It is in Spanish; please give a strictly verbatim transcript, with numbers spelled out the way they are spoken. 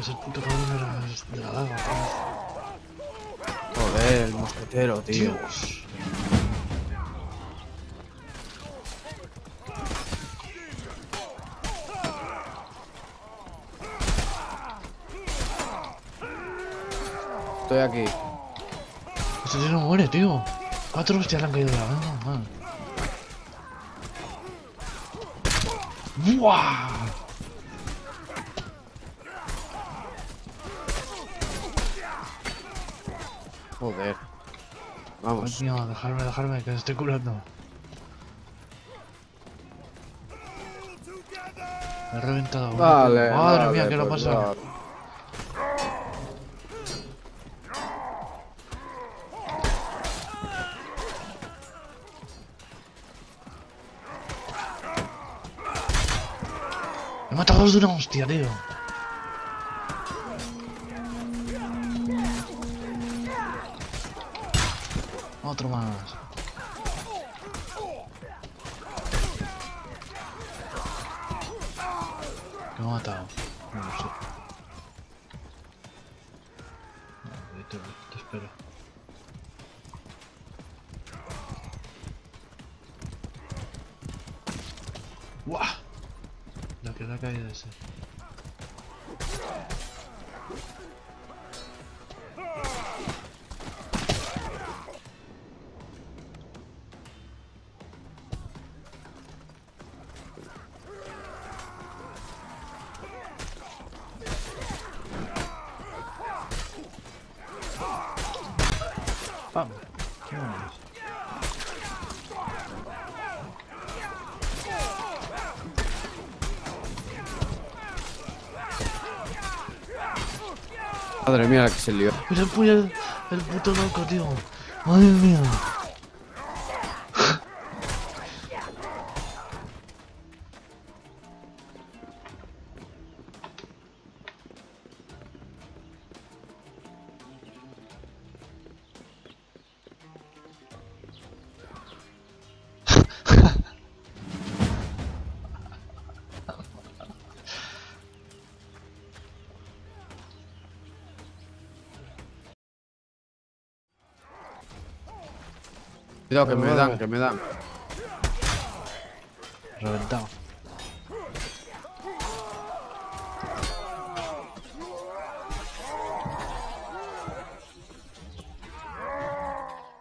el puto cabrón de la, de la daga. Joder, el mosquetero, tío. Dios. Estoy aquí. Este tío no muere, tío. Cuatro hostias le han caído de la daga, man. ¡Buah! Joder. Vamos. Ay, mío, dejarme, dejarme, que me estoy curando. Me he reventado. una. Vale, Madre vale, mía, ¿qué le ha pues pasado? vale. Me he matado a dos de una hostia, tío. Otro más. Que me ha matado. No lo sé. No, vete, vete, te espero. ¡Buah! La que le ha caído ese. ¡Pam! ¡Qué bueno! Madre mía, la que se lió. Mira el puñal, el puto loco, tío. Madre mía. Cuidado, que me dan, que me dan. Reventado.